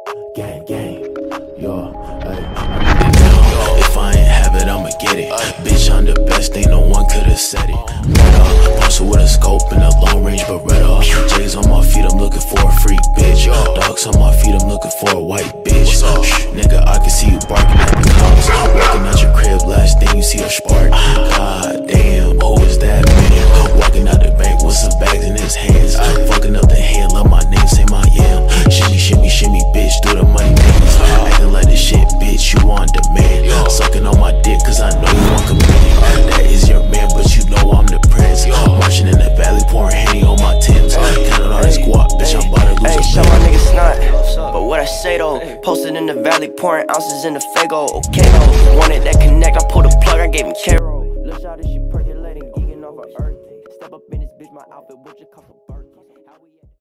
Gang, gang, yo, hey. If I ain't have it, I'ma get it. Bitch, I'm the best, ain't no one could've said it. Posted with a scope and a long range Beretta. J's on my feet, I'm looking for a freak bitch. Dogs on my feet, I'm looking for a white bitch. Nigga, I can see you barking at the cops. Walking out your crib, last thing you see a spark. God damn, who is that man? Walking out the bank with some bags in his hands. Fucking up the hand, love my name, say my yam. Shimmy, shimmy, shimmy, bitch, do the money dance. Acting like the shit, bitch, you on demand. Sucking on my dick, cause I know you want command. That is your man, but you know I'm the prince. Marching in the valley, pouring Henny on my Timbs. Counting all this guap, bitch, I'm about to lose a show my niggas snot, but what I say though. Posted in the valley, pouring ounces in the Fago. Okay though, wanted that connect, I pulled a plug, I gave him Caro. Look out, she percolating, geeking off of earth. Step up in this bitch, my outfit, what you come from birth.